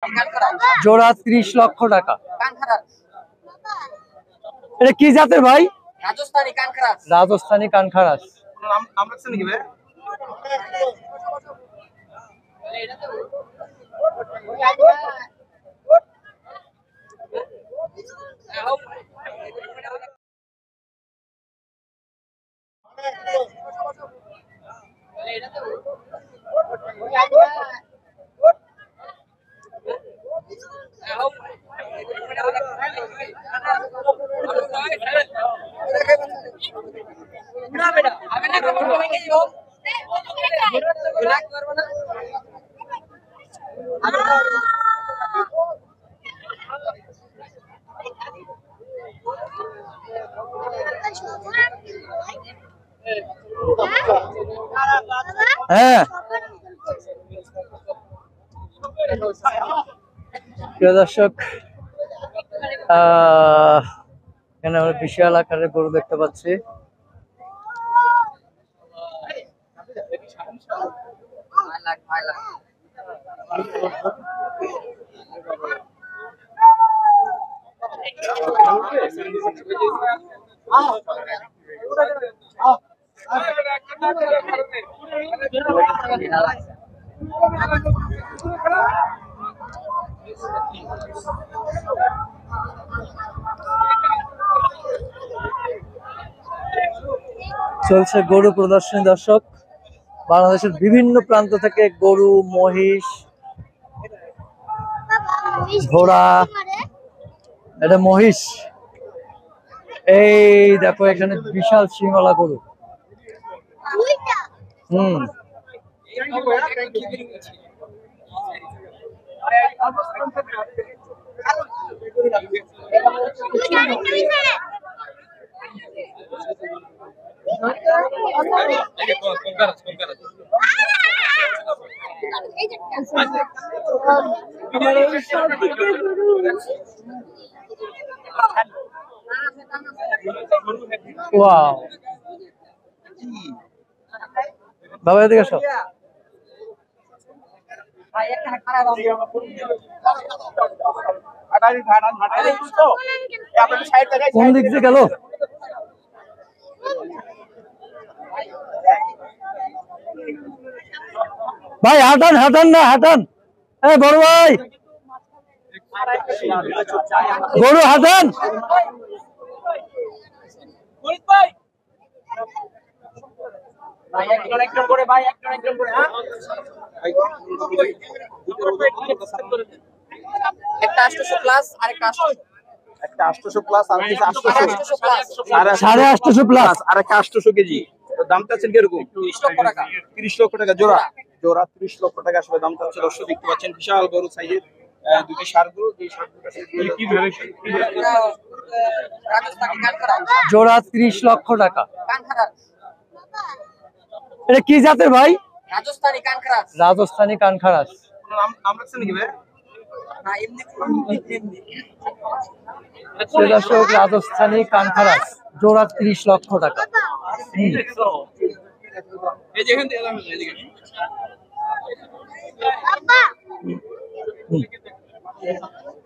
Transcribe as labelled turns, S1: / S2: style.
S1: জোড়া 30 লক্ষ টাকা। এটা কি জাতের ভাই?
S2: রাজস্থানী কানখারাস।
S1: রাজস্থানী কানখারাস।
S2: আমরা শুনি কি ভাই?
S1: হ্যাঁ প্রিয় দর্শক, এখানে আমরা বিশাল আকারের গরু দেখতে পাচ্ছি। চলছে গরু প্রদর্শনী দর্শক। বাংলাদেশের বিভিন্ন প্রান্ত থেকে গরু, মহিষ, ঘোড়া, এটা মহিষ। এই দেখো এখানে বিশাল সিংহলা গরু। ওয়াও বাবা এদিকে আসো। কোন দিক দিয়ে গেল? ভাই হাঁটান হাঁটান না হাঁটান। হ্যাঁ বড় ভাই গরু হাঁটান।
S2: একটা 800 প্লাস আর একটা 800 প্লাস আর একটা
S1: 850 প্লাস
S2: আর একটা 800 কেজি। দামটা আছে কিরকম? 30 লক্ষ টাকা। 30 লক্ষ টাকা জোড়া। জোড়া 30 লক্ষ টাকা আসলে দামটা হচ্ছে। দর্শক দেখতে পাচ্ছেন বিশাল বড় সাইজের দুটি ষাঁড় গরু। এই ষাঁড়গুলো কি ভেরিয়েশন? রাজস্থানী কানখারাস।
S1: জোড়া 30 লক্ষ টাকা।
S2: কানখারাস।
S1: এটা কি জাতের ভাই?
S2: রাজস্থানী কানখারাস।
S1: রাজস্থানী কানখারাস।
S2: আমরা শুনি কি ভাই? না এমনি
S1: দর্শক রাজস্থানী কানখারাস জোড়া 30 লক্ষ টাকা।
S2: এই যে এখান থেকে এলাম এদিকে। বাবা